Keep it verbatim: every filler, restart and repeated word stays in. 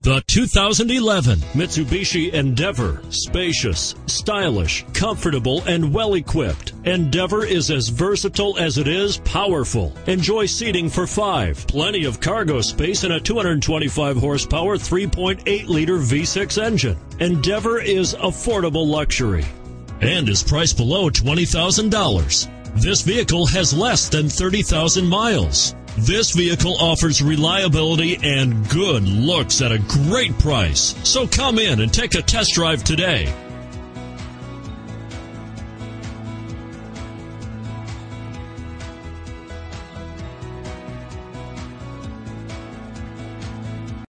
The two thousand eleven Mitsubishi Endeavor. Spacious, stylish, comfortable, and well-equipped. Endeavor is as versatile as it is powerful. Enjoy seating for five, plenty of cargo space, and a two hundred twenty-five horsepower three point eight liter V six engine. Endeavor is affordable luxury and is priced below twenty thousand dollars. This vehicle has less than thirty thousand miles. This vehicle offers reliability and good looks at a great price. So come in and take a test drive today.